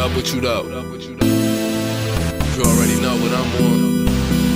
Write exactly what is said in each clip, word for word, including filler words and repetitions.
up with you though? You already know what I'm on.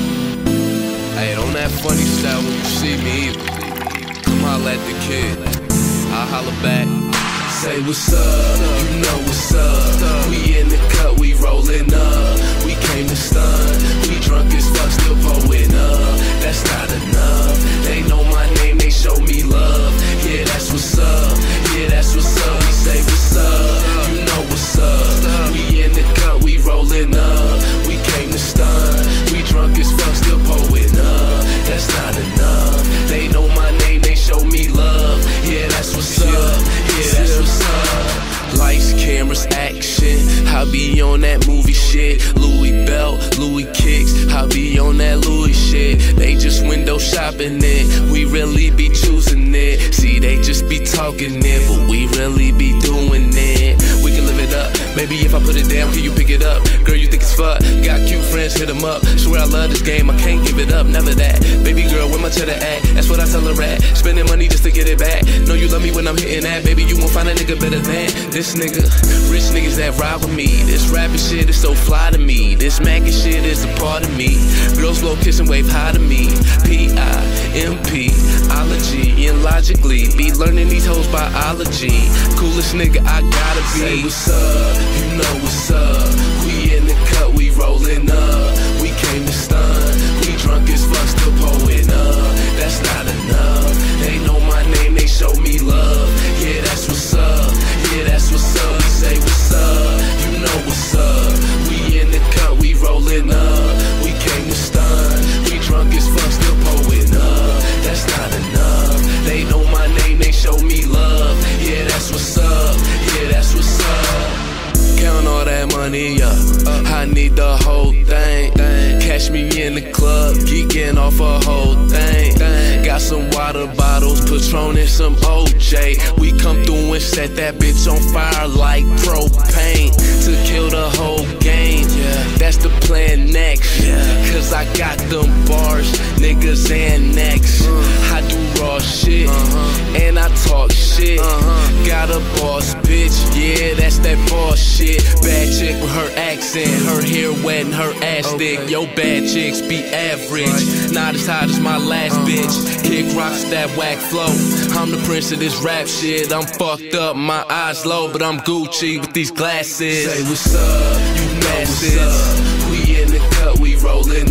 Hey, don't that funny style when you see me either. Come holla at the kid, I'll holla back. Say what's up, you know what's up. We in the cut, we rollin' up. We came to stun, we drunk as fuck, still pulling up. That's not enough, they know my name, they show me love. Yeah, that's what's up, yeah, that's what's up. We say what's up, you know what's up. We in the cut, we rollin' up. We came to stun, we drunk as fuck, still pulling up. That's not enough, they know my name, they show me love. Yeah, that's what's up, yeah, that's what's up. Lights, cameras, action, I be on that movie shit. Louis belt, Louis kicks, I be on that Louis shit. They just window shopping it, we really be choosing it. See, they just be talking it, but we really be doing it. We can live it up, maybe if I put it down, can you pick it up? Girl, you think it's fuck, got cute friends, hit them up. Swear I love this game, I can't give it up, never that. Baby girl, where my cheddar at? That's what I tell her at. Spending money just to get it back. Know you love me when I'm hitting that. Baby, you won't find a nigga better than this nigga. Rich niggas that ride with me. This rapping shit is so fly to me. This mackin' shit is a part of me. Girls blow, kiss and wave hi to me. P I M P, ology, and logically be learning these hoes biology. Coolest nigga I gotta be. Say what's up, you know what's up. We in the cut, we rollin' up. We came to stun, we drunk as fuck, still pulling up. That's not enough, they know my name, they show me love. Yeah, that's what's up, yeah, that's what's up. We say what's up, you know what's up. We in the cut, we rollin' up. We came to stun, we drunk as fuck, still pulling up. That's not enough, they know my name, they show me love. Yeah, that's what's up, yeah, that's what's up. Count all that money up, I need the whole thing. Catch me in the club, geeking off a whole thing. Got some water bottles, Patron and some O J. We come through and set that bitch on fire like propane. To kill the whole game, that's the plan next. Cause I got them bars, niggas and necks. I do raw shit, and I talk shit. Got a boss bitch, yeah, that's that boss shit. Bad chick with her accent, her hair wet and her ass thick. Yo, bad chicks be average, not as hot as my last bitch. Kick rocks, that whack flow. I'm the prince of this rap shit. I'm fucked up, my eyes low, but I'm Gucci with these glasses. Say what's up, you know what's up. We in the cut, we rollin'